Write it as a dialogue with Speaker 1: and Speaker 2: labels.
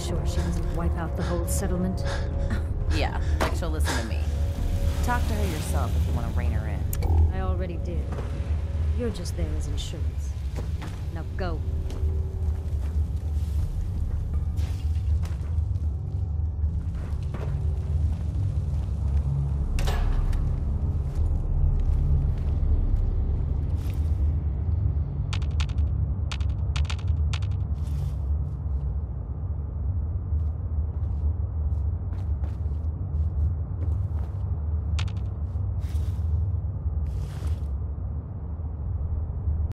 Speaker 1: sure she doesn't wipe out the whole settlement?
Speaker 2: Yeah, like she'll listen to me. Talk to her yourself if you want to rein her in.
Speaker 1: I already did. You're just there as insurance. Now go.